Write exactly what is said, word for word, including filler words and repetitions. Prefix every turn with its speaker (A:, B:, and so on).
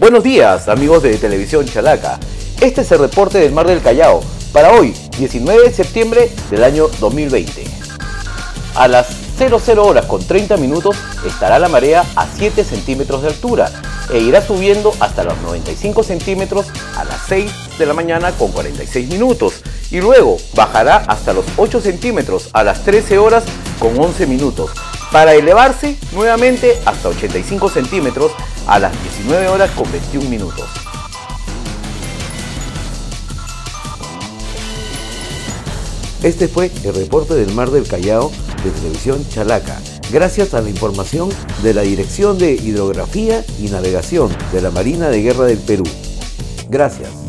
A: Buenos días, amigos de Televisión Chalaca. Este es el reporte del Mar del Callao para hoy, diecinueve de septiembre del año dos mil veinte. A las cero cero horas con treinta minutos estará la marea a siete centímetros de altura e irá subiendo hasta los noventa y cinco centímetros a las seis de la mañana con cuarenta y seis minutos y luego bajará hasta los ocho centímetros a las trece horas con once minutos para elevarse nuevamente hasta ochenta y cinco centímetros a las diecinueve horas con veintiún minutos.
B: Este fue el reporte del Mar del Callao de Televisión Chalaca, gracias a la información de la Dirección de Hidrografía y Navegación de la Marina de Guerra del Perú. Gracias.